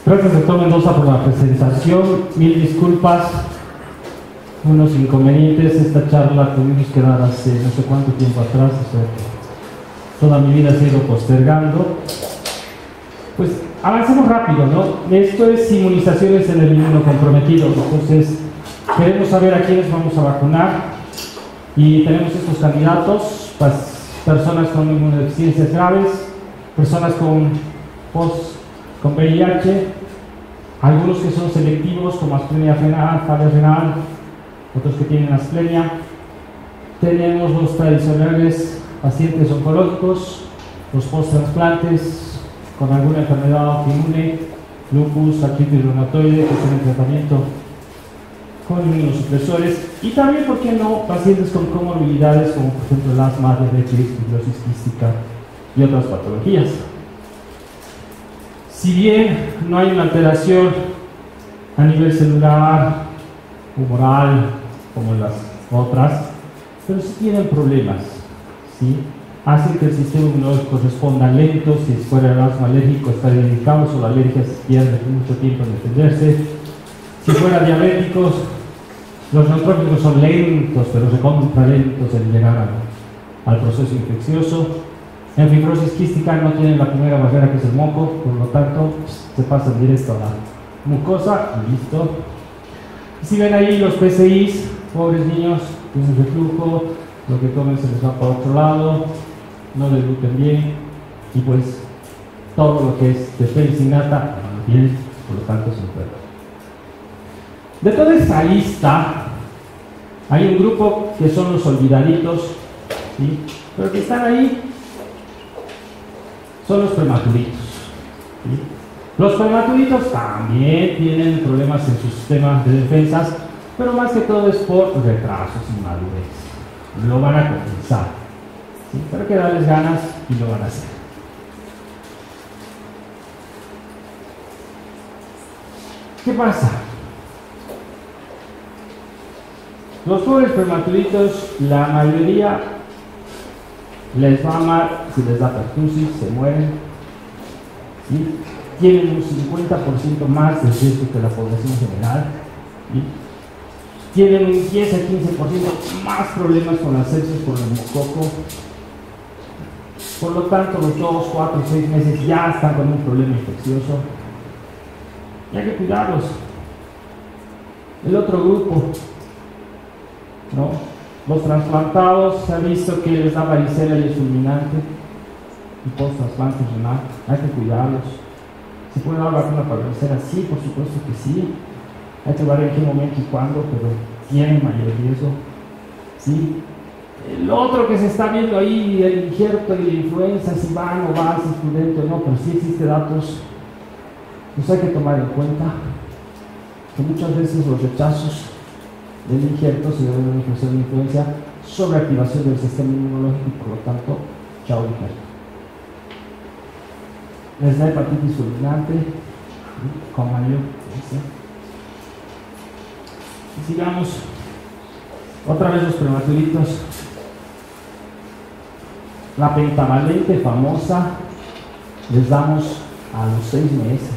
Gracias, doctor Mendoza, por la presentación. Mil disculpas, unos inconvenientes. Esta charla tuvimos que dar hace no sé cuánto tiempo atrás, o sea, toda mi vida se ha ido postergando. Pues avancemos rápido, ¿no? Esto es inmunizaciones en el inmunocomprometido. Entonces, queremos saber a quiénes vamos a vacunar y tenemos estos candidatos, pues, personas con inmunodeficiencias graves, personas con VIH, algunos que son selectivos como asplenia renal, falla renal, otros que tienen asplenia. Tenemos los tradicionales pacientes oncológicos, los post-trasplantes con alguna enfermedad autoinmune, lupus, artritis reumatoide, que tienen tratamiento con inmunosupresores, y también, ¿por qué no?, pacientes con comorbilidades como por ejemplo el asma, diabetes, fibrosis quística y otras patologías. Si bien no hay una alteración a nivel celular, humoral, como las otras, pero sí tienen problemas, ¿sí? Hacen que el sistema inmunológico responda lento. Si fuera el asma alérgico estaría indicado, o la alergia se pierde mucho tiempo en defenderse. Si fuera diabéticos, los neutróficos son lentos, pero recontra lentos en llegar al proceso infeccioso. En fibrosis quística no tienen la primera barrera, que es el moco, por lo tanto se pasan directo a la mucosa y listo. Si ven ahí los PCIs, pobres niños, tienen reflujo, lo que comen se les va para otro lado, no degluten bien, y pues todo lo que es de pelicinata, bien, por lo tanto se enferman. De toda esta lista hay un grupo que son los olvidaditos, ¿sí?, pero que están ahí. Son los prematuritos, ¿sí? Los prematuritos también tienen problemas en su sistema de defensas, pero más que todo es por retrasos y madurez. Lo van a compensar, ¿sí? Pero hay que darles ganas y lo van a hacer. ¿Qué pasa? Los pobres prematuritos, la mayoría les va mal si les da pertusis, se mueren, ¿sí? Tienen un 50% más de riesgo que la población general, ¿sí? Tienen un 10 a 15% más problemas con la sepsis por el neumococo. Por lo tanto, los 2, 4, 6 meses ya están con un problema infeccioso y hay que cuidarlos. El otro grupo, ¿no?, los trasplantados, se ha visto que les da varicela y es fulminante, y post-trasplante renal, hay que cuidarlos. ¿Se puede dar vacuna para varicela? Sí, por supuesto que sí. Hay que ver en qué momento y cuándo, pero tienen mayor riesgo, ¿sí? El otro que se está viendo ahí, el injerto y la influenza, si van o va, si es prudente o no, pero sí existe datos, pues hay que tomar en cuenta que muchas veces los rechazos del injerto se debe a una infección de influencia, sobreactivación del sistema inmunológico y por lo tanto, chao injerto. Les da hepatitis fulminante, con mayor frecuencia. Y sigamos, otra vez los prematuritos. La pentavalente famosa les damos a los 6 meses.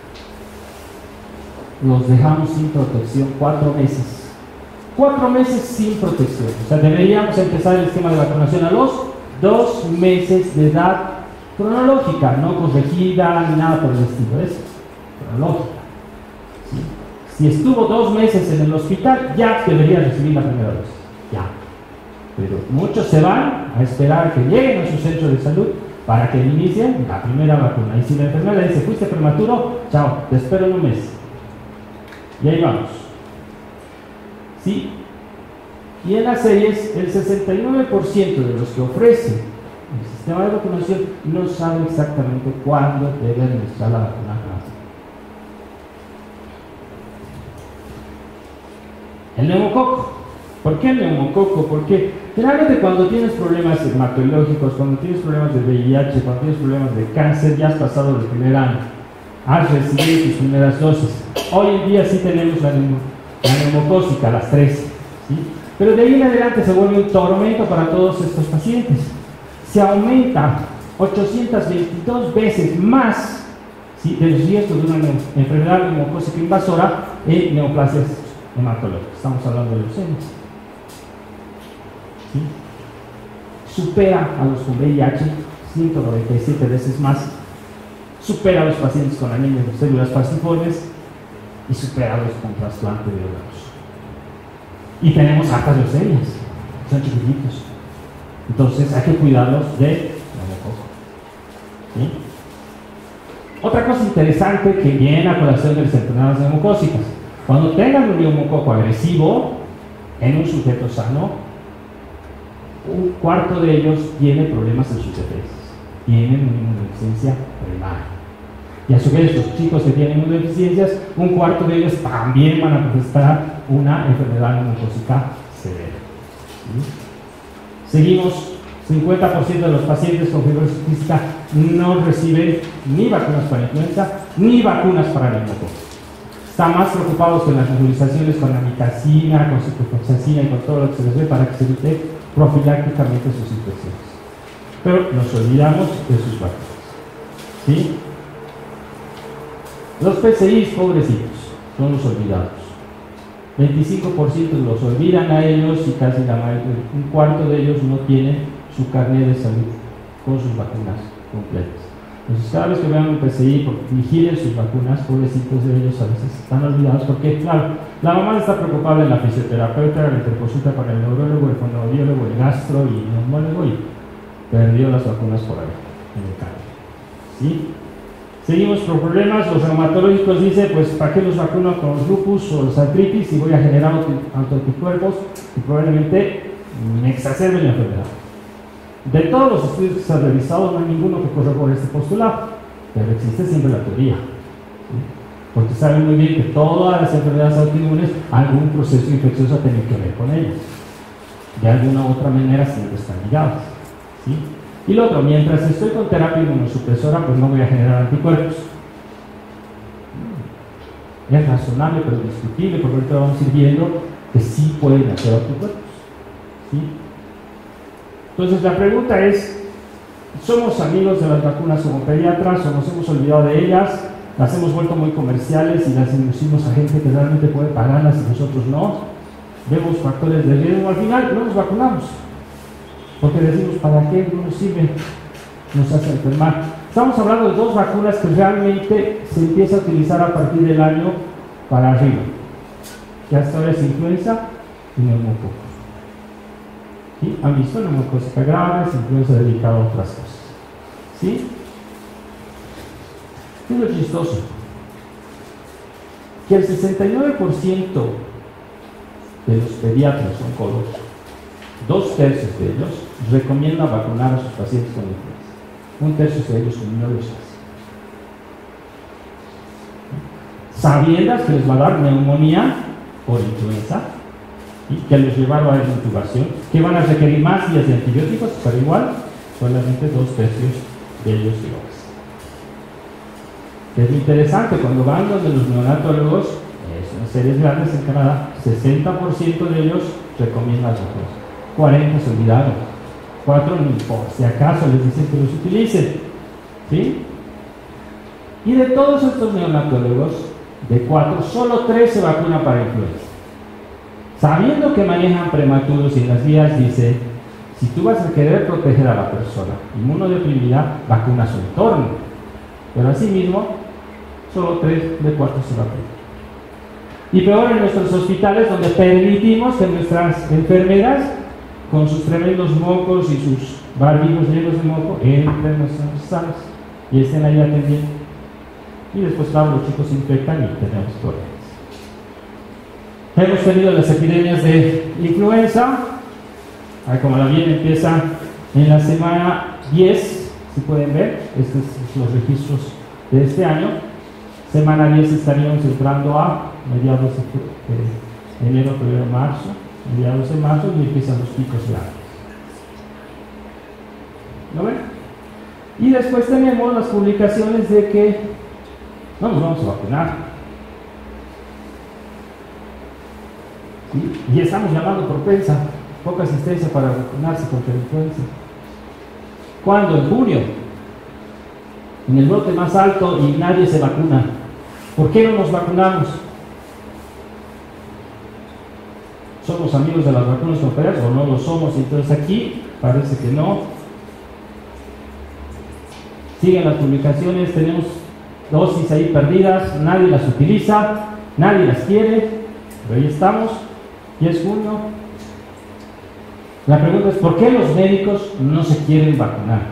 Los dejamos sin protección 4 meses. 4 meses sin protección. O sea, deberíamos empezar el esquema de vacunación a los 2 meses de edad cronológica, no corregida ni nada por el estilo, es cronológica, ¿sí? Si estuvo 2 meses en el hospital, ya debería recibir la primera dosis, ya. Pero muchos se van a esperar a que lleguen a su centro de salud para que inicien la primera vacuna. Y si la enfermera dice, fuiste prematuro, chao, te espero en 1 mes. Y ahí vamos. ¿Sí? Y en las series, el 69% de los que ofrecen el sistema de vacunación no sabe exactamente cuándo debe administrar la vacuna. El neumococo. ¿Por qué el neumococo? Porque generalmente cuando tienes problemas hematológicos, cuando tienes problemas de VIH, cuando tienes problemas de cáncer, ya has pasado el primer año, has recibido tus primeras dosis. Hoy en día sí tenemos la neumocócica, las 3, ¿sí? Pero de ahí en adelante se vuelve un tormento para todos estos pacientes. Se aumenta 822 veces más ¿sí?, del riesgo de una enfermedad neumocócica invasora en neoplasias hematológicas. Estamos hablando de leucemias. ¿Sí? Supera a los con VIH 197 veces más, supera a los pacientes con anemia de células falciformes y supera a los con trasplante de órganos. Y tenemos hartas leucemias, son chiquititos. Entonces hay que cuidarlos de neumococo. ¿Sí? Otra cosa interesante que viene a colación de las enfermedades neumocócicas: cuando tengan un neumococo agresivo en un sujeto sano, un cuarto de ellos tiene problemas en sus defensas, tienen una inmunodeficiencia primaria. Y a su vez, los chicos que tienen inmunodeficiencias, un cuarto de ellos también van a manifestar una enfermedad neumocócica severa. ¿Sí? Seguimos. 50% de los pacientes con fibrosis quística no reciben ni vacunas para influenza ni vacunas para neumococo. Están más preocupados con las nebulizaciones con amicacina, con ciprofloxacina y con todo lo que se les ve para que se evite profilácticamente sus infecciones. Pero nos olvidamos de sus vacunas. ¿Sí? Los PCIs, pobrecitos, son los olvidados. 25% los olvidan a ellos y casi un cuarto de ellos no tiene su carnet de salud con sus vacunas completas. Entonces, cada vez que vean un PCI, vigilen sus vacunas, pobrecitos de ellos a veces están olvidados, porque, claro, la mamá está preocupada en la fisioterapeuta, la interconsulta con el neurólogo, el fonoaudiólogo, el gastro y el neumólogo, y perdió las vacunas por ahí, en el cambio. ¿Sí? Seguimos por problemas. Los reumatológicos dicen, pues, ¿para qué los vacuno con los lupus o los artritis si voy a generar autoanticuerpos y probablemente me exacerben la enfermedad? De todos los estudios que se han realizado, no hay ninguno que corrobore este postulado, pero existe siempre la teoría. ¿Sí? Porque saben muy bien que todas las enfermedades autoinmunes, algún proceso infeccioso tiene que ver con ellas. De alguna u otra manera siempre están ligadas. ¿Sí? Y lo otro, mientras estoy con terapia inmunosupresora, pues no voy a generar anticuerpos. Es razonable, pero discutible, porque ahorita vamos a ir viendo que sí pueden hacer anticuerpos. ¿Sí? Entonces la pregunta es: ¿somos amigos de las vacunas como pediatras o nos hemos olvidado de ellas? ¿Las hemos vuelto muy comerciales y las inducimos a gente que realmente puede pagarlas y nosotros no? ¿Vemos factores de riesgo? Al final no nos vacunamos, porque decimos, ¿para qué? No nos sirve, nos hace enfermar. Estamos hablando de dos vacunas que realmente se empieza a utilizar a partir del año para arriba, que hasta ahora es influenza y neumococo. ¿Sí? ¿Han visto neumocócica graves, influenza dedicada a otras cosas? ¿Sí? ¿Qué es lo chistoso? Que el 69% de los pediatras oncólogos, 2/3 de ellos, recomiendan vacunar a sus pacientes con influenza. 1/3 de ellos no los hacen. Sabiendas que les va a dar neumonía por influenza, y que los llevaron a la intubación, que van a requerir más días de antibióticos, pero igual, solamente 2/3 de ellos lo hacen. Es interesante, cuando van donde los neonatólogos, son series grandes en Canadá, 60% de ellos recomiendan las vacunas, 40% se olvidaron, 4 por si acaso les dicen que los utilicen. ¿Sí? Y de todos estos neonatólogos, de 4, solo 3 se vacunan para influenza. Sabiendo que manejan prematuros y en las guías dice, si tú vas a querer proteger a la persona inmunodeprimida, vacuna su entorno. Pero asimismo, solo 3 de 4 se vacunan. Y peor en nuestros hospitales, donde permitimos que nuestras enfermeras, con sus tremendos mocos y sus barbijos llenos de moco, entren en nuestras salas y estén ahí atendiendo. Y después, claro, los chicos se infectan y tenemos problemas. Hemos tenido las epidemias de influenza. Como la bien empieza en la semana 10, si pueden ver, estos son los registros de este año. Semana 10 estaríamos entrando a mediados de enero, febrero, marzo, mediados de marzo, y empiezan los picos grandes. ¿Lo ven? Y después tenemos las publicaciones de que no nos vamos a vacunar. ¿Sí? Y estamos llamando por PENSA, poca asistencia para vacunarse contra la influenza. ¿Cuándo? En junio. en el brote más alto y nadie se vacuna. ¿Por qué no nos vacunamos? ¿Somos amigos de las vacunas nucleares o no lo somos? Entonces aquí parece que no. Siguen las publicaciones, tenemos dosis ahí perdidas, nadie las utiliza, nadie las quiere, pero ahí estamos, y es junio. La pregunta es, ¿por qué los médicos no se quieren vacunar?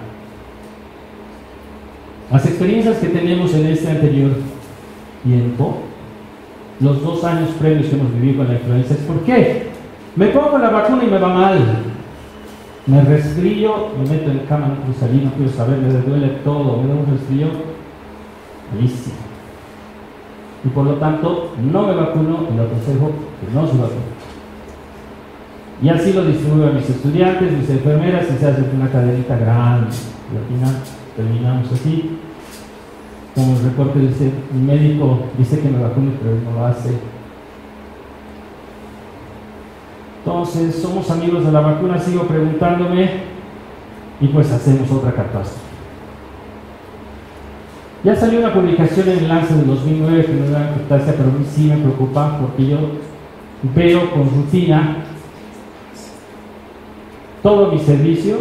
Las experiencias que tenemos en este anterior tiempo, los 2 años previos que hemos vivido con la influenza, es ¿por qué? Me pongo la vacuna y me va mal, me resfrío, me meto en cama, no quiero salir, no quiero saber, me duele todo, me da un resfrío, malísimo. Y por lo tanto, no me vacuno y lo aconsejo que no se vacune. Y así lo distribuyo a mis estudiantes, mis enfermeras, y se hace una cadenita grande. Y al final terminamos así. Como el reporte dice, mi médico dice que me vacune, pero él no lo hace. Entonces, ¿somos amigos de la vacuna? Sigo preguntándome, y pues hacemos otra catástrofe. Ya salió una publicación en el Lancet de 2009 que no era importancia, pero a mí sí me preocupa porque yo veo con rutina todo mi servicio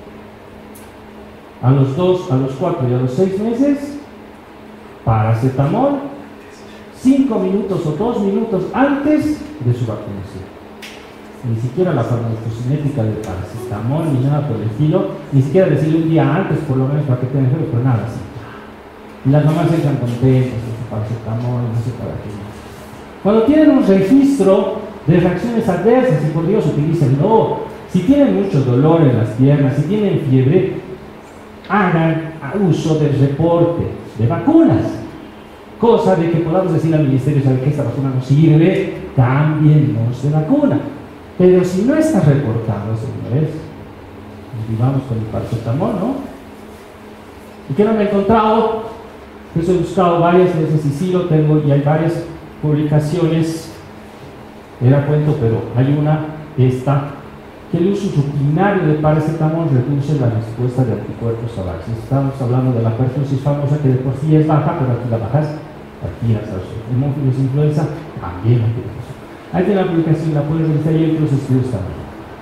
a los 2, a los 4 y a los 6 meses, paracetamol, 5 minutos o 2 minutos antes de su vacunación. Ni siquiera la farmacocinética de paracetamol ni nada por el estilo, ni siquiera decirle un día antes por lo menos para que tengan efecto, pero nada así. Y las mamás entran contentas con su paracetamol, no sé para qué. Cuando tienen un registro de reacciones adversas, y por Dios utilícenlo. Si tienen mucho dolor en las piernas, si tienen fiebre, hagan uso del reporte de vacunas. Cosa de que podamos decir al ministerio, ¿sabe que esta vacuna no sirve? Cámbienos de vacuna. Pero si no está reportado, señores, vivamos con el paracetamol, ¿no? ¿Y qué no me he encontrado? Pues he buscado varias veces y sí lo tengo, y hay varias publicaciones, era cuento, pero hay una, esta, que el uso rutinario de paracetamol reduce la respuesta de anticuerpos a vacunas. Estamos hablando de la perfusis famosa, que de por sí es baja, pero aquí la bajas, aquí las hemófilos influenza, también la tenemos. Ahí tiene la publicación, la pueden revisar, y otros estudios también.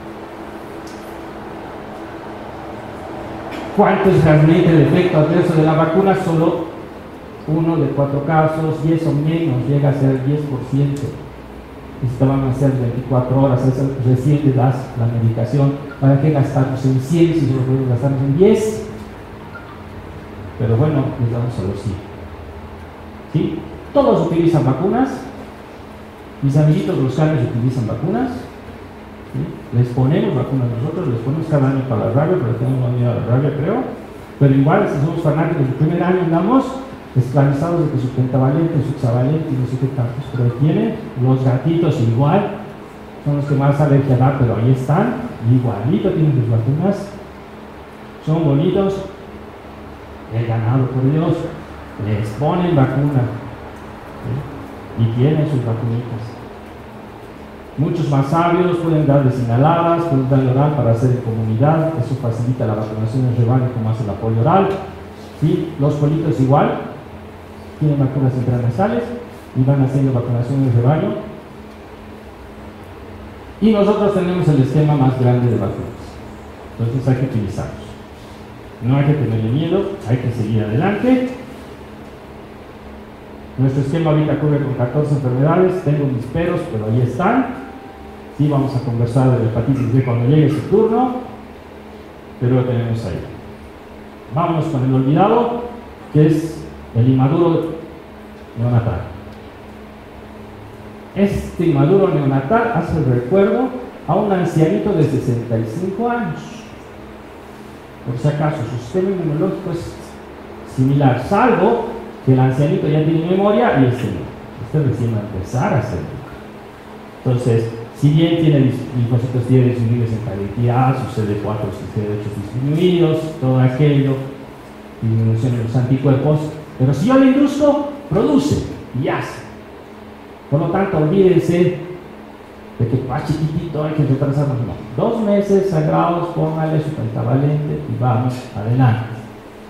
¿Cuánto es realmente el efecto adverso de la vacuna? Solo 1 de 4 casos, y eso menos, llega a ser 10%. Y si te van a hacer 24 horas, recién te das la medicación. ¿Para qué gastarnos en 100 si solo podemos gastarnos en 10? Pero bueno, les damos a los 100. ¿Sí? Todos utilizan vacunas. Mis amiguitos los canes utilizan vacunas. ¿Sí? Les ponemos vacunas nosotros, les ponemos cada año para la rabia, pero tenemos miedo a la rabia, creo. Pero igual, si somos fanáticos, el primer año andamos esclavizados de que su pentavalente, su hexavalente y no sé qué tantos, pero tienen los gatitos igual, son los que más alergia dan, pero ahí están, igualito tienen sus vacunas, son bonitos, el ganado, por Dios, les ponen vacuna, ¿sí? Y tienen sus vacunitas. Muchos más sabios pueden darles inhaladas, pueden darle oral para hacer en comunidad, eso facilita la vacunación en rebaño como hace el apoyo oral, ¿sí? Los politos igual, tienen vacunas intranasales y van haciendo vacunación en rebaño. Y nosotros tenemos el esquema más grande de vacunas. Entonces hay que utilizarlos. No hay que tenerle miedo, hay que seguir adelante. Nuestro esquema ahorita cubre con 14 enfermedades, tengo mis peros, pero ahí están. Sí, vamos a conversar de la hepatitis B cuando llegue su turno, pero lo tenemos ahí. Vámonos con el olvidado, que es el inmaduro neonatal. Este inmaduro neonatal hace el recuerdo a un ancianito de 65 años. Por si acaso, su sistema inmunológico es similar, salvo que el ancianito ya tiene memoria y este recién va a empezar a hacerlo. Entonces, si bien tiene linfocitos T disminuidos en calidad, sus CD4 y CD8 disminuidos, todo aquello, disminución de los anticuerpos, pero si yo le induzco, produce y hace. Por lo tanto, olvídense de que más chiquitito hay que retrasarnos. No. 2 meses sagrados, póngale su pentavalente y vamos adelante.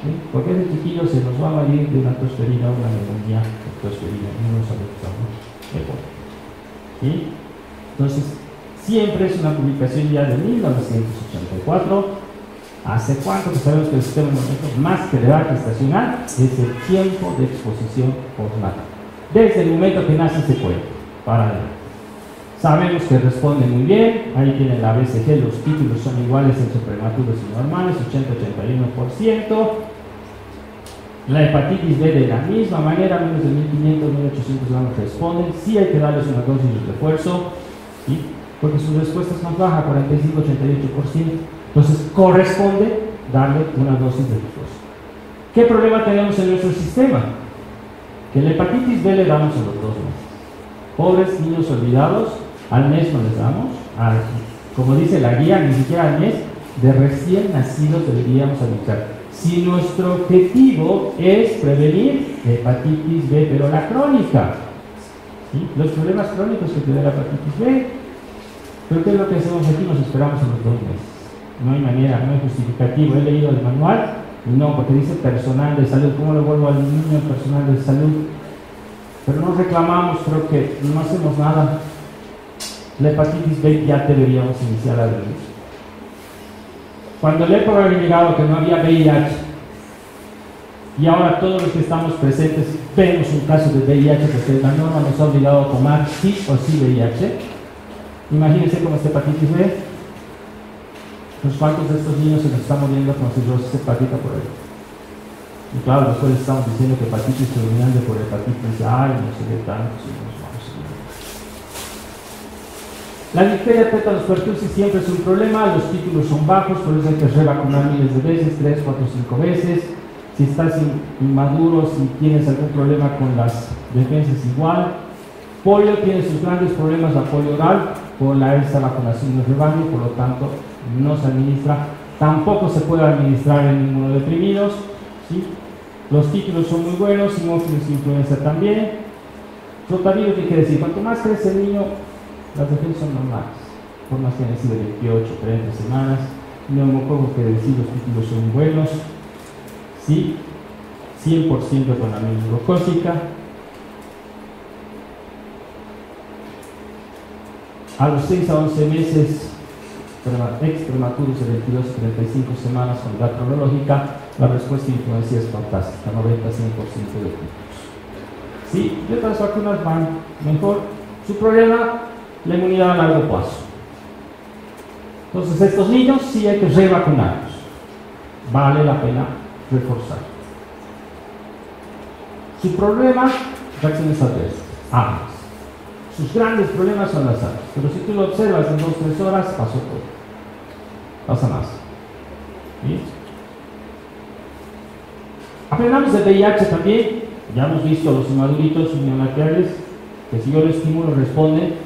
¿sí? Porque ese chiquillo se nos va a morir de una tosferina o una neumonía tosferina, y no sabemos que estamos de acuerdo. ¿Sí? Entonces, siempre es una publicación ya de 1984. ¿Hace cuánto que sabemos que el sistema inmunológico, más que la edad gestacional, es el tiempo de exposición postnatal? Desde el momento que nace se puede, para adelante. Sabemos que responde muy bien, ahí tienen la BCG, los títulos son iguales entre prematuros y normales, 80-81%. La hepatitis B de la misma manera, menos de 1500, 1800 gramos responden. Sí hay que darles una dosis de refuerzo, ¿sí? Porque su respuesta es más baja, 45-88%. Entonces corresponde darle una dosis de refuerzo. ¿Qué problema tenemos en nuestro sistema? Que la hepatitis B le damos a los 2 meses. Pobres niños olvidados, al mes no les damos, como dice la guía, ni siquiera al mes, de recién nacidos deberíamos administrar. Si nuestro objetivo es prevenir hepatitis B, pero la crónica, ¿sí? Los problemas crónicos que tiene la hepatitis B, pero ¿qué es lo que hacemos aquí? Nos esperamos en los 2 meses. No hay manera, no hay justificativo. He leído el manual y no, porque dice personal de salud. ¿Cómo le vuelvo al niño personal de salud? Pero no reclamamos, creo que no hacemos nada. La hepatitis B ya deberíamos iniciar a ver. Cuando el EPO había llegado que no había VIH, y ahora todos los que estamos presentes vemos un caso de VIH, porque la norma nos ha obligado a tomar sí o sí VIH. Imagínense cómo es hepatitis B. Los cuantos de estos niños se nos están muriendo con cirrosis hepática por ahí. Y claro, después estamos diciendo que hepatitis fulminante por hepatitis A, y no sé qué tanto, y nos vamos a ir. La difteria, tétanos, pertussis siempre es un problema, los títulos son bajos, por eso hay que revacunar miles de veces, 3, 4, 5 veces. Si estás inmaduro, si tienes algún problema con las defensas, igual. Polio tiene sus grandes problemas, la polio oral, por esa vacunación de rebaño, por lo tanto no se administra, tampoco se puede administrar en inmunodeprimidos, ¿sí? Los títulos son muy buenos, hemófilos e influenza también. Rotavirus, ¿qué quiere decir? Cuanto más crece el niño, las defensas son normales, por más que haya sido 28, 30 semanas. Neumococo, que decir, los títulos son buenos, ¿sí? 100% con la meningocócica. A los 6 a 11 meses, ex prematuros de 22 a 35 semanas con edad cronológica, la respuesta de influencia es fantástica, 90-100% de títulos. Sí, y otras vacunas van mejor. Su problema, la inmunidad a largo plazo. Entonces, estos niños sí hay que revacunarlos. Vale la pena reforzar. Su problema, reacciones adversas, ambas. Sus grandes problemas son las aves, pero si tú lo observas en 2-3 horas, pasó todo. Pasa más. ¿Sí? Aprendamos de VIH también. Ya hemos visto los inmaduritos neonatales, que si yo lo estimulo responden.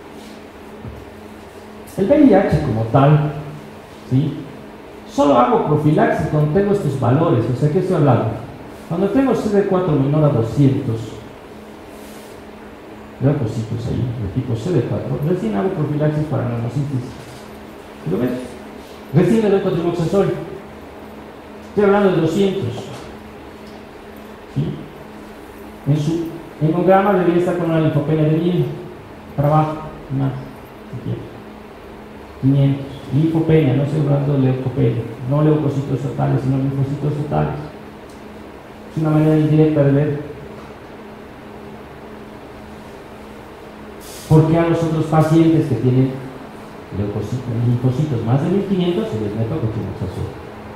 El VIH como tal, ¿sí? Solo hago profilaxis cuando tengo estos valores. O sea, ¿qué estoy hablando? Cuando tengo CD4 menor a 200, leucocitos ahí, de tipo CD4, recién hago profilaxis para neumocitis. ¿Lo ves? Recién le doy cotrimoxazol. Estoy hablando de 200. ¿Sí? En su hemograma debería estar con una linfopenia de 1000 para abajo, más, 500. Linfopenia, no estoy hablando de leucopenia, no leucocitos totales, sino linfocitos totales. Es una manera indirecta de ver por qué a los otros pacientes que tienen linfocitos más de 1500 se les mete cotrimoxazol.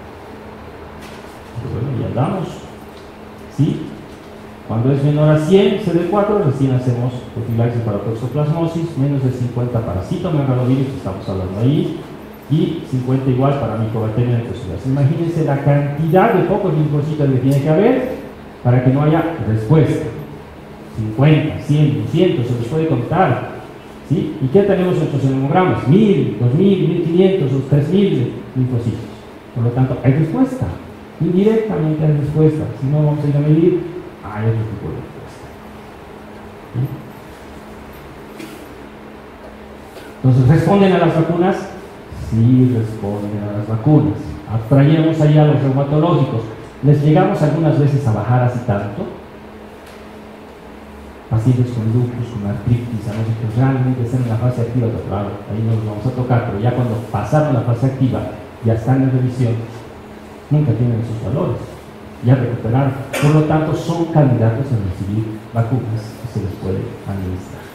Bueno, ya andamos. ¿Sí? Cuando es menor a 100 CD4, recién hacemos profilaxis para toxoplasmosis, menos de 50 para citomegalovirus, estamos hablando ahí, y 50 igual para micobacteria necrosas. Imagínense la cantidad de pocos linfocitos que tiene que haber para que no haya respuesta. 50, 100, 200, se les puede contar. ¿Sí? ¿Y qué tenemos en nuestros hemogramas? 1000, 2000, 1500 o 3000 linfocitos. Por lo tanto, hay respuesta. Indirectamente hay respuesta. Si no, vamos a ir a medir, hay otro tipo de respuesta. ¿Sí? Entonces, ¿responden a las vacunas? Sí, responden a las vacunas. Abstrayemos allá a los reumatológicos. les llegamos algunas veces a bajar así tanto, pacientes con lupus, con artritis, a nosotros realmente están en la fase activa, claro, ahí no los vamos a tocar, pero ya cuando pasaron la fase activa, ya están en revisión, nunca tienen esos valores, ya recuperaron, por lo tanto son candidatos a recibir vacunas que se les puede administrar.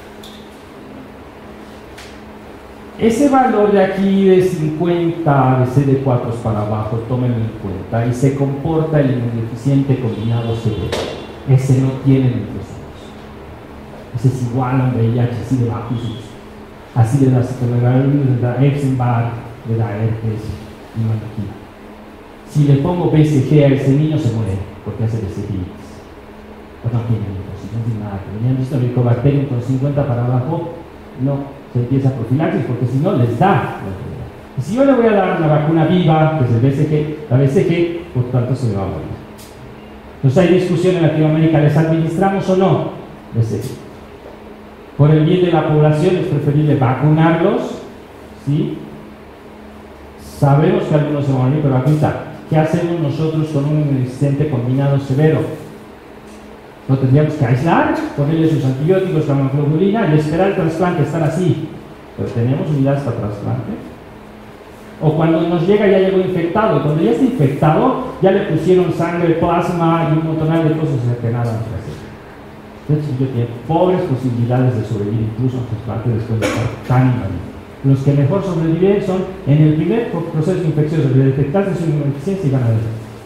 Ese valor de aquí de 50 de CD4 para abajo, tómenlo en cuenta, y se comporta el inmunodeficiente combinado severo. Ese no tiene microsomas. Ese es igual a un VIH, así de bajo, así de la citologavirus, de la Epstein-Barr, de la herpes y manquina. Si le pongo BCG a ese niño, se muere, porque hace BCG. Pues no tiene microsomas, no tiene nada. ¿Han visto el Mycobacterium con 50 para abajo? No. Se empieza profilaxis, porque si no les da la enfermedad. Y si yo le voy a dar una vacuna viva, que es el BCG, la BCG, por tanto se me va a morir. Entonces hay discusión en Latinoamérica, ¿les administramos o no BCG? Por el bien de la población es preferible vacunarlos, ¿sí? Sabemos que algunos se van a morir, pero aquí está. ¿Qué hacemos nosotros con un inmunodeficiente combinado severo? Lo tendríamos que aislar, ponerle sus antibióticos, la hemoglobulina y esperar el trasplante, estar así. Pero tenemos unidades para trasplante. O cuando nos llega, ya llegó infectado. Cuando ya está infectado, ya le pusieron sangre, plasma y un montón de cosas que nada más hacer. Entonces, yo tiene pobres posibilidades de sobrevivir, incluso en trasplante después de estar tan invadido. Los que mejor sobreviven son en el primer proceso infeccioso, de detectarse su inmunodeficiencia y van a ver.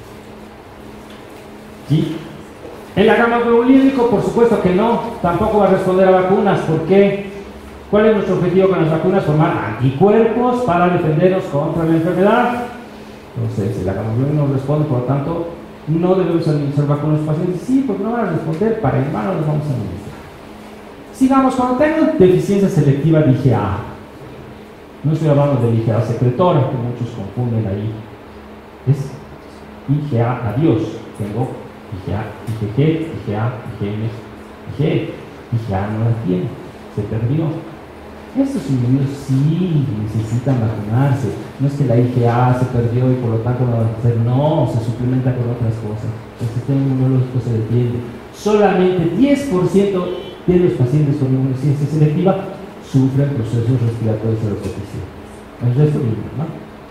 ¿Sí? El gamma-globulínico, por supuesto que no, tampoco va a responder a vacunas. ¿Por qué? ¿Cuál es nuestro objetivo con las vacunas? Formar anticuerpos para defendernos contra la enfermedad. Entonces, el gamma-globulínico no responde, por lo tanto, no debemos administrar vacunas a los pacientes. Sí, porque no van a responder, para humanos los vamos a administrar. Sigamos, cuando tengo deficiencia selectiva de IgA, no estoy hablando de IgA secretora, que muchos confunden ahí, es IgA adiós, tengo IgA, IgG, IgA, IgM, IgE. IgA no la tiene, se perdió. Estos individuos sí necesitan vacunarse. No es que la IgA se perdió y por lo tanto no va a hacer, no, se suplementa con otras cosas. El sistema inmunológico se detiene. Solamente 10% de los pacientes con inmunodeficiencia selectiva sufren procesos respiratorios de repetición. El resto mismo, ¿no?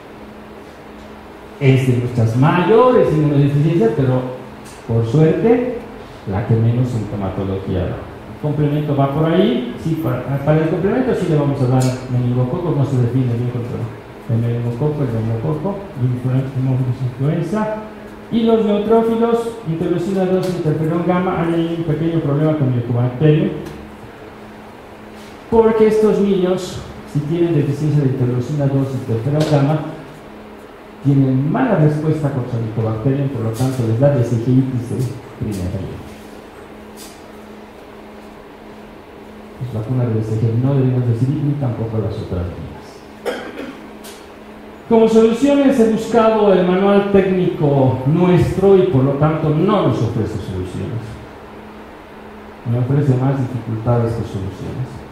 Es de nuestras mayores inmunodeficiencias, pero por suerte, la que menos sintomatología da. El complemento va por ahí. Sí, para el complemento sí le vamos a dar meningococo, no se define bien contra el meningococo, influenza. Y los neutrófilos, interleucina 2, interferón gamma, hay un pequeño problema con el Mycobacterium. Porque estos niños, si tienen deficiencia de interleucina 2, interferón gamma, tienen mala respuesta contra el Mycobacterium, por lo tanto les da vesigitis de primera vía. Las vacunas de BCG no debemos recibir ni tampoco las otras vías. Como soluciones he buscado el manual técnico nuestro y por lo tanto no nos ofrece soluciones. Me ofrece más dificultades que soluciones.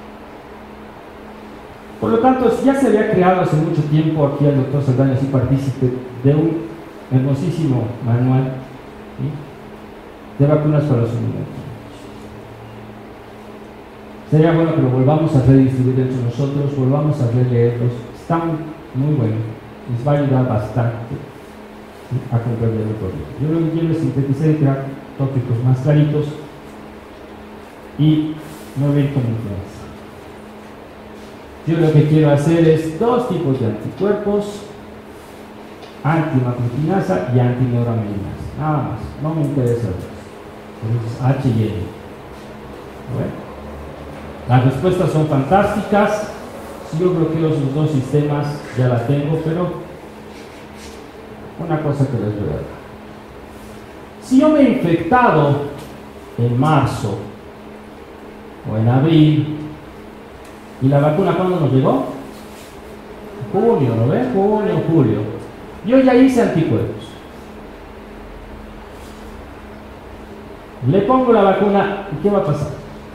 Por lo tanto, ya se había creado hace mucho tiempo aquí el doctor Saldaña, así partícipe de un hermosísimo manual, ¿sí?, de vacunas para los inmunológicos. Sería bueno que lo volvamos a redistribuir entre nosotros, volvamos a releerlos. Están muy buenos, les va a ayudar bastante, ¿sí?, a comprender el problema. Yo lo que quiero es sintetizar y crear tópicos más claritos y no ver con influencia. Yo lo que quiero hacer es dos tipos de anticuerpos, antimacrotinasa y antineuromelinasa. Nada más, no me interesa eso. H y N. Bueno, las respuestas son fantásticas. Si yo bloqueo esos dos sistemas, ya la tengo, pero una cosa que les voy a dar. Si yo me he infectado en marzo o en abril, ¿y la vacuna cuándo nos llegó? Junio, ¿no ves? Junio, julio. Yo ya hice anticuerpos. Le pongo la vacuna, ¿y qué va a pasar?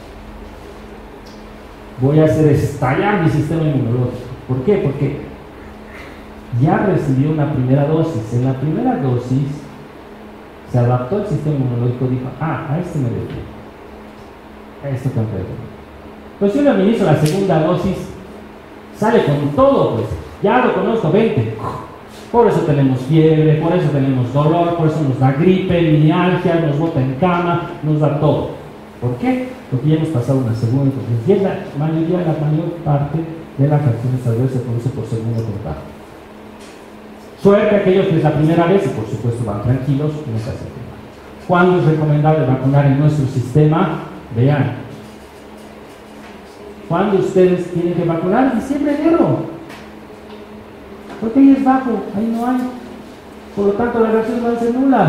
Voy a hacer estallar mi sistema inmunológico. ¿Por qué? Porque ya recibió una primera dosis. En la primera dosis se adaptó el sistema inmunológico, dijo, a este me defiendo, a esto tengo que defender. Pues si uno administra la segunda dosis, sale con todo, pues, ya lo conozco, 20. Por eso tenemos fiebre, por eso tenemos dolor, por eso nos da gripe, mialgia, nos bota en cama, nos da todo. ¿Por qué? Porque ya hemos pasado una segunda dosis. Y la mayor parte de las reacciones adversas se produce por segundo contacto. Suerte aquellos que es la primera vez y por supuesto van tranquilos, no se hacen nada. ¿Cuándo es recomendable vacunar en nuestro sistema? Vean. ¿Cuándo ustedes tienen que vacunar? Diciembre, enero. Porque ahí es bajo, ahí no hay. Por lo tanto, las reacciones van a ser nulas.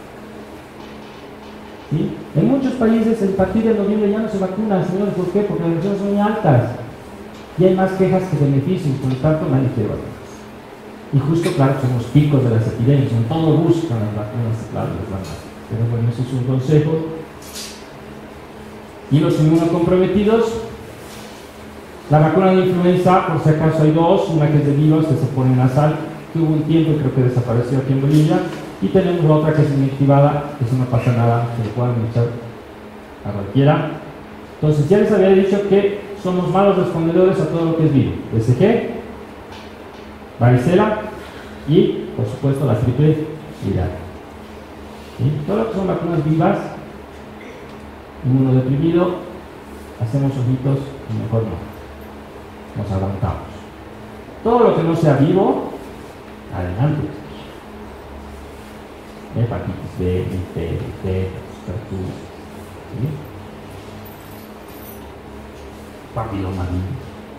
¿Sí? En muchos países, a partir de noviembre ya no se vacunan, señores. ¿Por qué? Porque las reacciones son muy altas. Y hay más quejas que beneficios, por lo tanto, nadie quiere vacunar. Y justo, claro, son los picos de las epidemias, en todo buscan las vacunas, claro, las van a hacer. Pero bueno, ese es un consejo. Y los inmunocomprometidos, la vacuna de influenza, por si acaso hay dos, una que es de virus, que se pone nasal, que hubo un tiempo y creo que desapareció aquí en Bolivia, y tenemos la otra que es inactivada, que si no pasa nada, se le pueden echar a cualquiera. Entonces, ya les había dicho que somos malos respondedores a todo lo que es virus, BCG, varicela y, por supuesto, la triple viral. ¿Sí? Todo lo que son vacunas vivas, inmunodeprimido, hacemos ojitos y mejor no. Nos aguantamos. Todo lo que no sea vivo, adelante. Hepatitis B, T, ¿sí? Papiloma virus.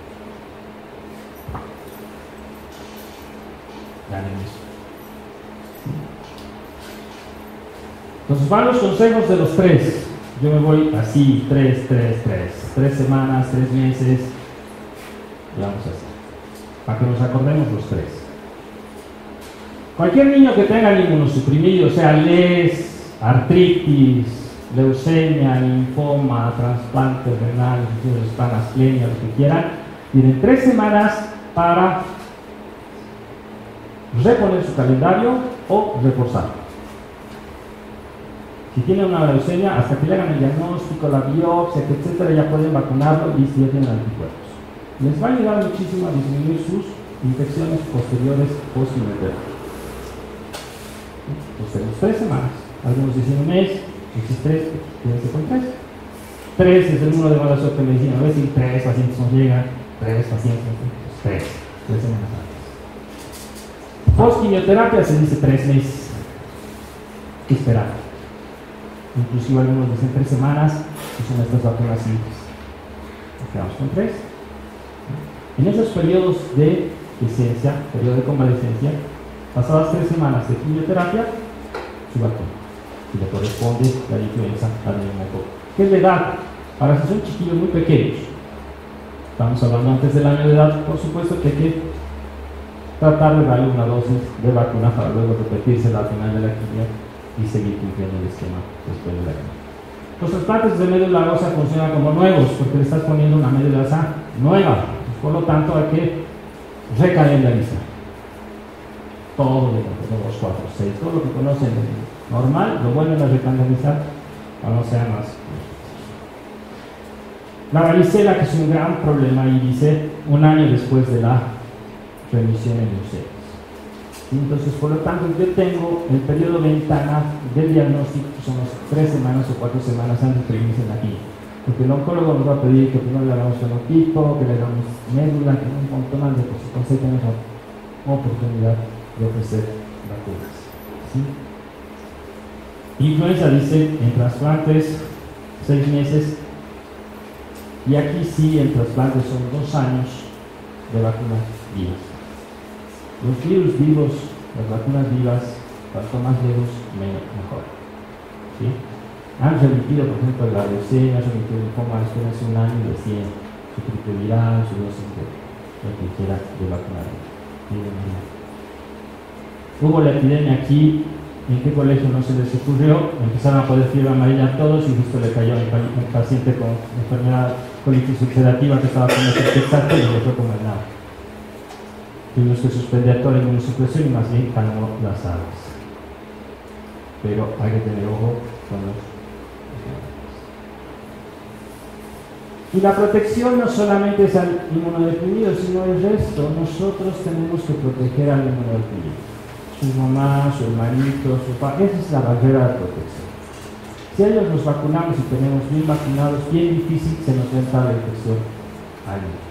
Entonces van los consejos de los tres. Yo me voy así, 3 semanas, 3 meses. Y vamos así, para que nos acordemos los tres. Cualquier niño que tenga el inmunosuprimido, sea LES, artritis, leucemia, linfoma, trasplante renal, asplenia, lo que quieran, tienen 3 semanas para reponer su calendario o reforzar. Si tienen una leucemia, hasta que le hagan el diagnóstico, la biopsia, etcétera, ya pueden vacunarlo y si ya tienen anticuerpos. Les va a ayudar muchísimo a disminuir sus infecciones posteriores post-inmunoterapias. Pues tenemos 3 semanas. Algunos dicen un mes, dicen 3, quédense con 3. 3 es el número de mala suerte de medicina. A veces 3 pacientes nos llegan, 3 pacientes, 3 semanas antes. Post-quimioterapia se dice 3 meses. ¿Qué esperar? Inclusive algunos dicen 3 semanas, y son estas vacunas simples. Nos quedamos con 3. En esos periodos de licencia, periodo de convalecencia, pasadas 3 semanas de quimioterapia, su vacuna. Si le corresponde la influenza, la neumococo. ¿Qué es la edad? Para si son chiquillos muy pequeños, estamos hablando antes del año de edad, por supuesto que hay que tratar de darle una dosis de vacuna para luego repetirse al final de la quimio y seguir cumpliendo el esquema después de la quimio. Los trasplantes de médula ósea funcionan como nuevos porque le estás poniendo una médula ósea nueva. Por lo tanto, hay que recalendarizar todo de 2, 4, 6, todo lo que conocen normal, lo bueno es recalendarizar para no sea más. La varicela, que es un gran problema, y dice 1 año después de la remisión en leucemias. Entonces, por lo tanto, yo tengo el periodo ventana del diagnóstico, que son las 3 semanas o 4 semanas antes de que inicie la quimio. Porque el oncólogo nos va a pedir que primero le hagamos fenotipo, que le hagamos médula, que un montón más de cosas. Entonces tenemos la oportunidad de ofrecer vacunas. ¿Sí? Influenza dice en trasplantes 6 meses, y aquí sí en trasplantes son 2 años de vacunas vivas. Los virus vivos, las vacunas vivas, cuanto más lejos, mejor. ¿Sí? Han remitido, por ejemplo, la leucemia, han remitido el linfoma después de 1 año y decían su triple viral, su dosis de lo que quiera de vacunar. Hubo la epidemia aquí, ¿en qué colegio no se les ocurrió? Empezaron a poder fiebre amarilla a todos y justo le cayó un paciente con enfermedad colitis ulcerativa que estaba con ese exacto y le fue como el nada. Tuvimos que suspender toda la inmunosupresión y más bien calmó las aguas. pero hay que tener ojo con los. Y la protección no solamente es al inmunodeprimido, sino el resto. Nosotros tenemos que proteger al inmunodeprimido. Su mamá, su hermanito, su padre. Esa es la barrera de protección. Si a ellos los vacunamos y tenemos bien vacunados, bien difícil se nos entra la infección a ellos.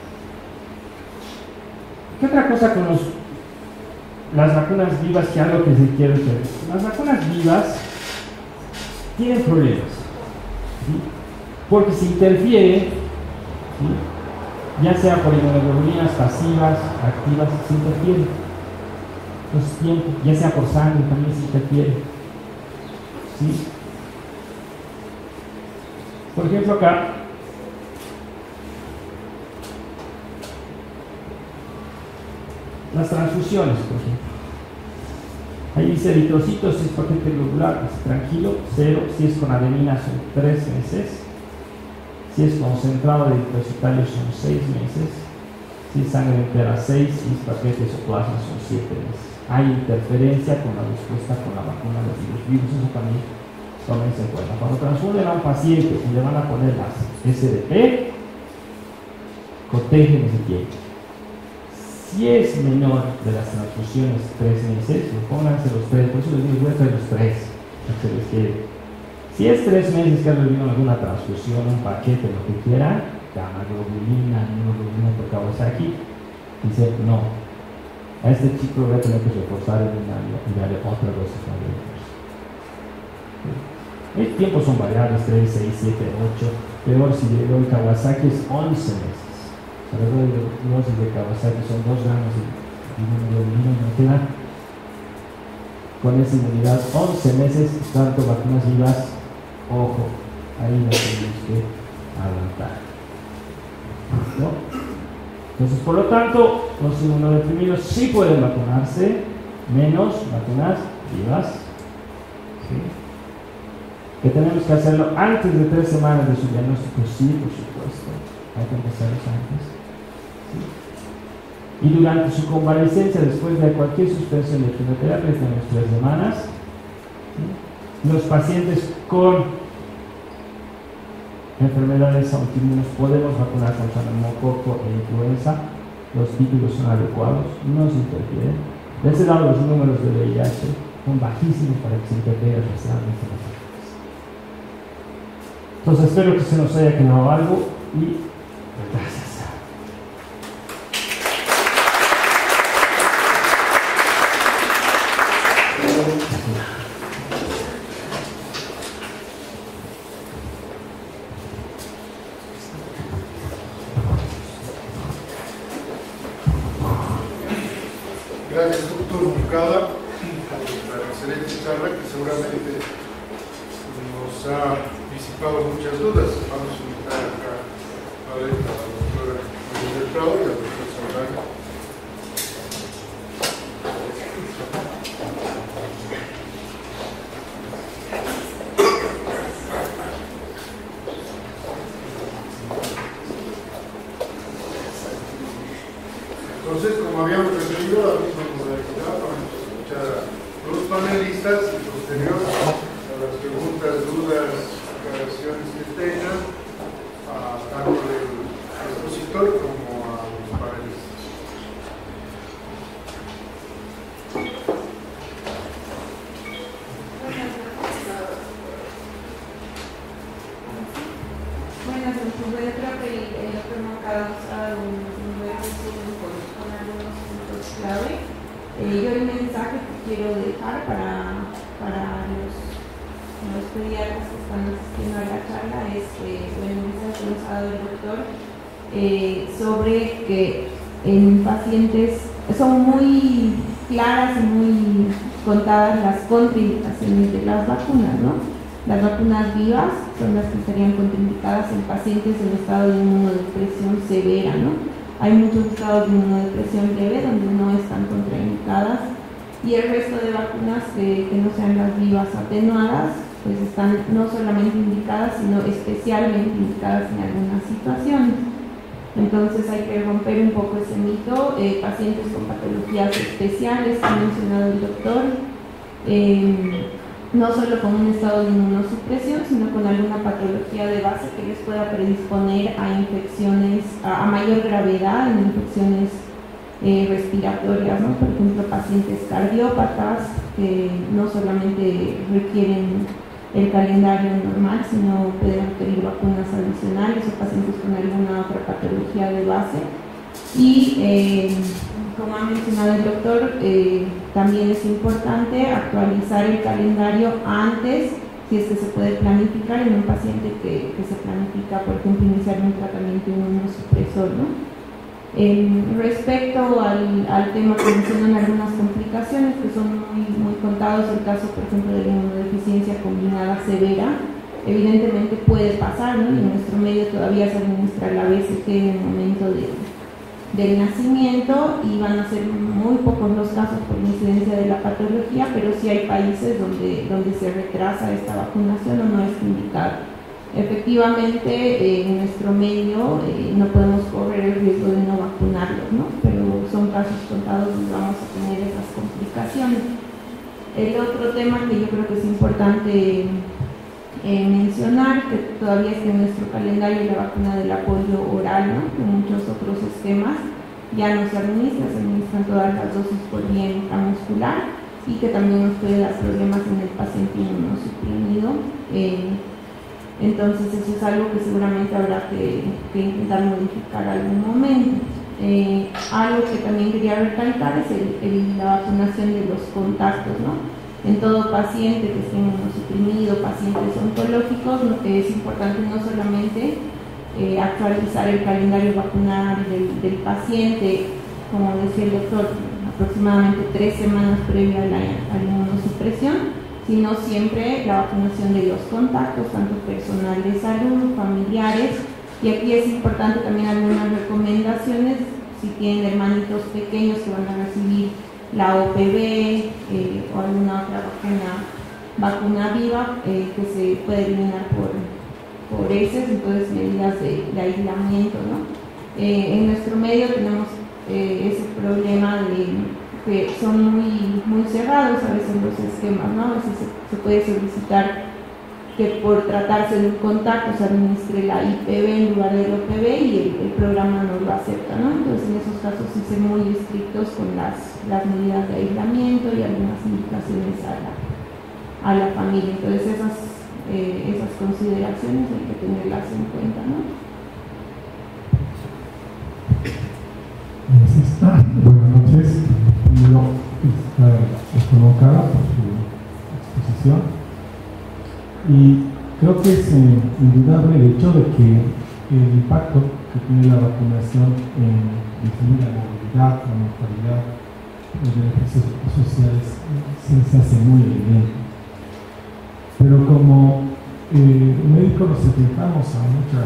¿Qué otra cosa con las vacunas vivas que algo que se quiere hacer? Las vacunas vivas tienen problemas, ¿sí? Porque se interfiere, ¿sí? Ya sea por inmunoglobulinas pasivas, activas, se interfiere. Entonces, ya sea por sangre también se interfiere, ¿sí? Por ejemplo, acá las transfusiones, por ejemplo. Ahí dice eritrocitos, si es paquete globular, pues, tranquilo, 0. Si es con adenina son 3 meses. Si es concentrado de eritrocitario son 6 meses. Si es sangre entera 6, si es paquetes o plasma son 7 meses. Hay interferencia con la respuesta con la vacuna de los virus, eso también tómense en cuenta. Cuando transfunden a un paciente y le van a poner las SDP, cotejen ese tiempo. Si es menor de las transfusiones 3 meses, pónganse los 3, por eso les digo, voy a traer los 3, se les quiere. Si es 3 meses que han recibido alguna transfusión, un paquete, lo que quieran, gamma globulina, inmunoglobulina por Kawasaki, dice no, a este chico voy a tener que reforzar en un año y darle otra dosis de refuerzo. El tiempo son variables, 3, 6, 7, 8, peor si le doy Kawasaki es 11 meses. La dosis de Kawasaki son 2 gramos de inmunoglobulina y me quedan con esa inmunidad 11 meses, tanto vacunas vivas, ojo, ahí no tenemos que adelantar, ¿no? Entonces, por lo tanto, los inmunodeprimidos sí pueden vacunarse, menos vacunas vivas, ¿sí? Que tenemos que hacerlo antes de 3 semanas de su diagnóstico, sí, por supuesto, hay que empezarlos antes. Y durante su convalecencia, después de cualquier suspensión de quimioterapia, tenemos 3 semanas. ¿Sí? Los pacientes con enfermedades autoinmunes podemos vacunar contra neumococo e influenza. Los títulos son adecuados, no se interfieren. De ese lado, los números de VIH son bajísimos para que se interfiera racialmente en las vacunas. Entonces, espero que se nos haya quedado algo y gracias. Gracias, doctor Moncada, por la excelente charla que seguramente nos ha disipado muchas dudas. Vamos a invitar acá a la doctora María del Prado y al doctor Saldaña. Entonces, como habíamos recibido la misma modalidad, vamos a escuchar a los panelistas y posterior a las preguntas, dudas, aclaraciones que tengan, tanto del expositor como a los panelistas. Buenas noches. Bueno, creo que el doctor Moncada nos ha dado un buen resumen con algunos puntos clave. Yo el mensaje que quiero dejar para los pediatras que están asistiendo a la charla es bueno, el mensaje que nos ha dado el doctor sobre que en pacientes son muy claras y muy contadas las contraindicaciones de las vacunas, ¿no? Las vacunas vivas son las que estarían contraindicadas en pacientes en estado de inmunodepresión severa, ¿no? Hay muchos estados de inmunodepresión leve donde no están contraindicadas y el resto de vacunas que no sean las vivas atenuadas pues están no solamente indicadas sino especialmente indicadas en algunas situaciones. Entonces hay que romper un poco ese mito. Pacientes con patologías especiales que ha mencionado el doctor, no solo con un estado de inmunosupresión, sino con alguna patología de base que les pueda predisponer a infecciones, a mayor gravedad en infecciones respiratorias, ¿no? Por ejemplo, pacientes cardiópatas que no solamente requieren el calendario normal, sino pueden requerir vacunas adicionales, o pacientes con alguna otra patología de base. Y como ha mencionado el doctor, también es importante actualizar el calendario antes, si es que se puede planificar en un paciente que se planifica, por ejemplo, iniciar un tratamiento inmunosupresor, ¿no? Respecto al tema que mencionan algunas complicaciones que son muy contados, el caso por ejemplo de la inmunodeficiencia combinada severa, evidentemente puede pasar, ¿no? Y en nuestro medio todavía se administra la BCG en el momento del nacimiento y van a ser muy pocos los casos por incidencia de la patología, pero sí hay países donde se retrasa esta vacunación o no es indicada. Efectivamente, en nuestro medio no podemos correr el riesgo de no vacunarlos, ¿no? Pero son casos contados donde vamos a tener esas complicaciones. El otro tema que yo creo que es importante mencionar, que todavía está en nuestro calendario, es la vacuna del polio oral, ¿no? Que muchos otros esquemas ya no se administran todas las dosis por vía intramuscular y que también nos puede dar problemas en el paciente inmunosuprimido. Entonces eso es algo que seguramente habrá que intentar modificar algún momento. Algo que también quería recalcar es la vacunación de los contactos, ¿no? En todo paciente que esté inmunosuprimido, pacientes oncológicos, es importante no solamente actualizar el calendario vacunal del paciente, como decía el doctor, aproximadamente 3 semanas previa a la inmunosupresión, sino siempre la vacunación de los contactos, tanto personal de salud, familiares, y aquí es importante también algunas recomendaciones, si tienen hermanitos pequeños que van a recibir la OPV o alguna otra vacuna viva que se puede eliminar por heces, entonces medidas de aislamiento, ¿no? En nuestro medio tenemos ese problema de que son muy cerrados a veces los esquemas, ¿no? A veces se puede solicitar que por tratarse de un contacto se administre la IPV en lugar del OPV y el programa no lo acepta, ¿no? Entonces en esos casos sí ser muy estrictos con las medidas de aislamiento y algunas indicaciones a la familia. Entonces esas consideraciones hay que tenerlas en cuenta, ¿no? Buenas noches. Primero, colocada por su exposición y creo que es indudable el hecho de que el impacto que tiene la vacunación en disminuir la movilidad, la mortalidad, los beneficios sociales se hace muy evidente. Pero como médicos nos enfrentamos a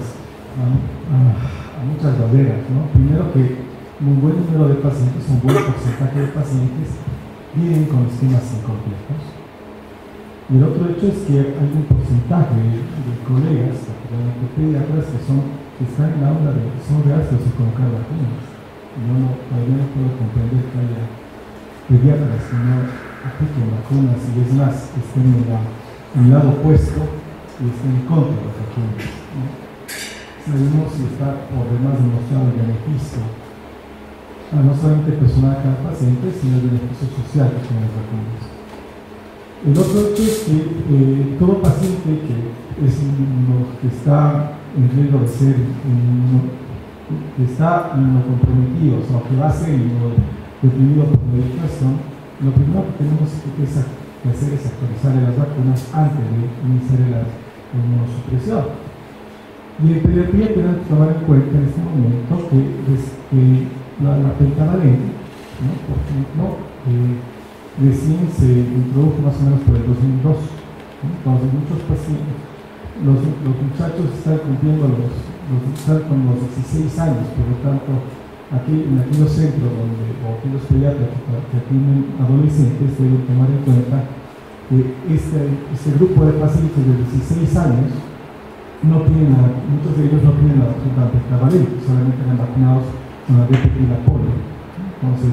muchas barreras, ¿no? Primero que un buen número de pacientes, un buen porcentaje de pacientes vienen con esquemas incompletos. Y el otro hecho es que hay un porcentaje de colegas, particularmente pediatras, que están en la onda de son reacios a colocar vacunas. Yo todavía no puedo comprender que haya pediatras que no apliquen vacunas y es más, estén en el lado opuesto y estén en contra de las vacunas, ¿no? Sabemos si está por demás demostrado el beneficio no solamente personal a cada paciente, sino el beneficio social que tienen las vacunas. El otro hecho es que todo paciente que está en riesgo de ser que está inmunocomprometido, o sea, que va a ser inmunodeprimido por medicación, lo primero que tenemos que hacer es actualizar las vacunas antes de iniciar la inmunosupresión. Y en pediatría tenemos que tomar en cuenta en este momento que la pentavalente, ¿no? Por ejemplo, recién se introdujo más o menos por el 2002, ¿no? Entonces muchos pacientes, los muchachos están cumpliendo están con los 16 años, por lo tanto, en aquellos centros o aquellos pediatras que atienden adolescentes deben tomar en cuenta que este grupo de pacientes de 16 años muchos de ellos no tienen la vacuna pentavalente, solamente eran vacunados con la DPT y la polio. Entonces,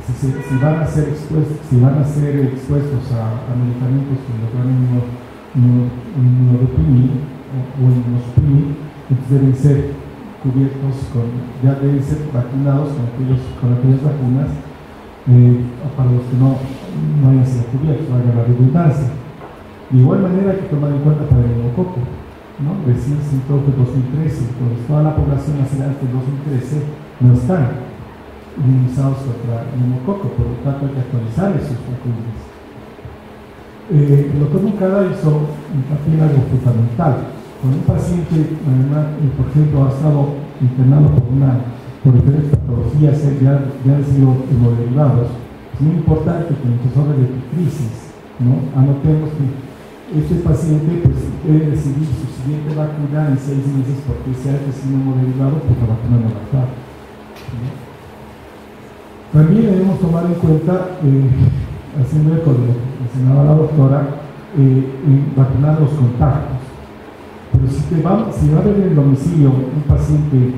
si van a ser expuestos a medicamentos que los van a inmunodeprimir o inmunosuprimir, entonces deben ser cubiertos ya deben ser vacunados con aquellas vacunas para los que no hayan sido cubiertos, valga la redundancia. De igual manera hay que tomar en cuenta para el neumococo, ¿no? Recién se introdujo en 2013, entonces toda la población nacida antes del 2013 no están inmunizados contra el neumococo, por lo tanto hay que actualizar sus vacunas. El doctor Moncada hizo hincapié en algo fundamental. Cuando un paciente, por ejemplo, ha estado internado por diferentes patologías, ya han sido hemoderivados, es muy importante que en nuestros órdenes de crisis, ¿no?, anotemos que este paciente pues, debe recibir su siguiente vacuna en 6 meses, porque si ha recibido hemoderivados, pues la vacuna no va a estar, ¿no? También debemos tomar en cuenta, haciendo eco de lo que mencionaba la doctora, vacunar los contactos. Pero si va a haber en el domicilio un paciente,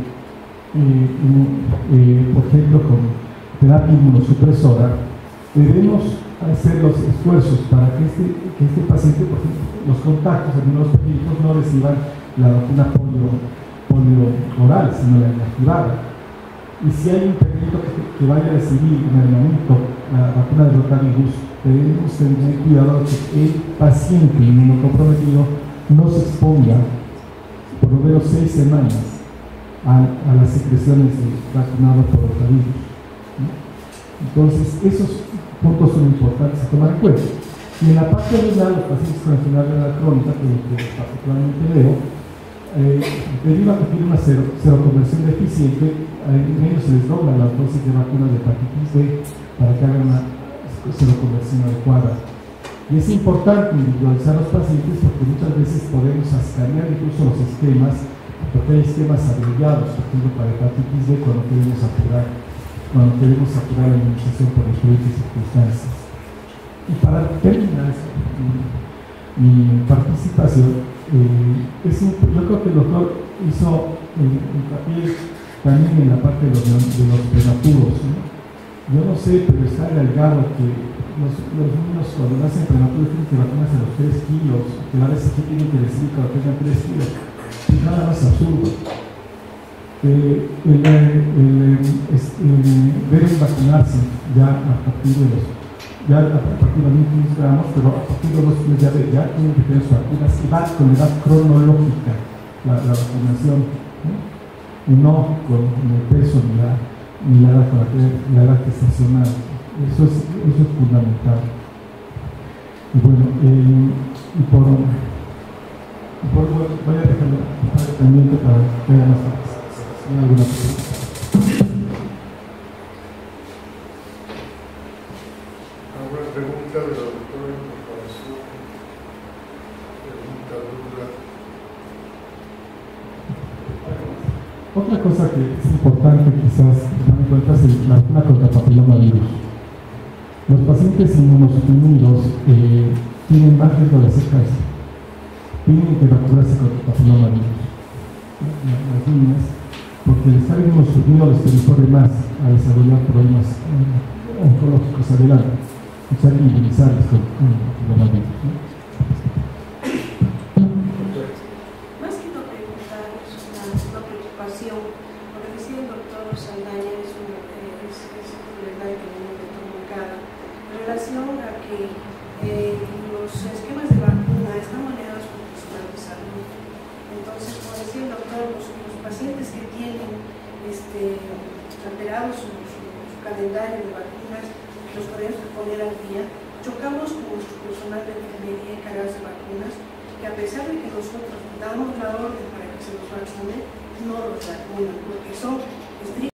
por ejemplo, con terapia inmunosupresora, debemos hacer los esfuerzos para que este paciente, por ejemplo, los contactos, algunos pequeños, no reciban la vacuna polio oral, sino la inactivada. Y si hay un pequeñito que vaya a recibir en el momento la vacuna de rotavirus, debemos tener cuidado de que el paciente inmunocomprometido no se exponga por lo menos 6 semanas a las secreciones de vacunado por rotavirus, ¿no? Entonces, esos puntos son importantes a tomar en cuenta. Y en la parte renal, los pacientes con enfermedad renal crónica, que particularmente veo, debido a que tiene una seroconversión deficiente, en ellos se les dobla la dosis de vacunas de hepatitis B para que hagan una seroconversión adecuada. Y es importante individualizar a los pacientes porque muchas veces podemos escanear incluso los esquemas, porque hay esquemas abreviados, por ejemplo, para hepatitis B cuando queremos apurar la inmunización por diferentes circunstancias. Y para terminar mi participación, yo creo que el doctor hizo hincapié también en la parte de los prematuros, ¿no? Yo no sé, pero está alargado que los niños cuando nacen prematuros tienen que vacunarse a los 3 kilos, que la vez aquí tienen que recibir cuando tengan 3 kilos. Es nada más absurdo. Deben vacunarse ya a partir de los 1.500 gramos, pero a partir de los 2 kilos ya tienen que tener sus vacunas y va con edad cronológica la vacunación, ¿no? Y no con el peso ni la edad gestacional. Eso es fundamental. Y bueno, voy a dejarlo pendiente para que haya más participación. ¿Hay alguna pregunta? ¿Alguna pregunta de la doctora en comparación? Pregunta, duda. Otra cosa que es importante quizás tener en cuenta es la vacuna contra papilomavirus. Los pacientes inmunosuprimidos tienen más riesgo de hacer cáncer. Tienen que vacunarse contra papilomavirus. Las niñas, porque el estar inmunosuprimido les predispone más a desarrollar problemas oncológicos adelante. O sea, inmunizarles con papilomavirus, ¿no? Más que una pregunta, es una preocupación, porque decía el doctor Saldaña, es verdad que no me tomo cara, en relación a que los esquemas de vacuna están manejados por el personal de salud. Entonces, como decía el doctor, los pacientes que tienen alterado su calendario de vacunas, los podemos poner al día. Chocamos con nuestro personal de enfermería encargados de vacunas, que a pesar de que nosotros damos la orden para que se los vacune, no los vacunan, porque son estrictos.